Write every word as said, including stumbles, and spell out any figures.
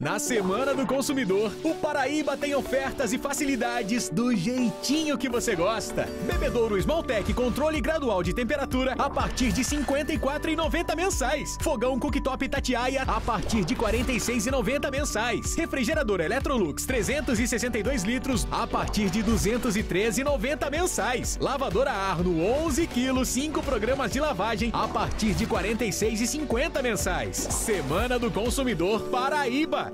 Na Semana do Consumidor, o Paraíba tem ofertas e facilidades do jeitinho que você gosta. Bebedouro Smalltech controle gradual de temperatura a partir de cinquenta e quatro reais e noventa centavos mensais. Fogão Cooktop Itatiaia a partir de quarenta e seis reais e noventa centavos mensais. Refrigerador Electrolux trezentos e sessenta e dois litros a partir de duzentos e treze reais e noventa centavos mensais. Lavadora Arno onze quilos, cinco programas de lavagem a partir de quarenta e seis reais e cinquenta centavos mensais. Semana do Consumidor Paraíba.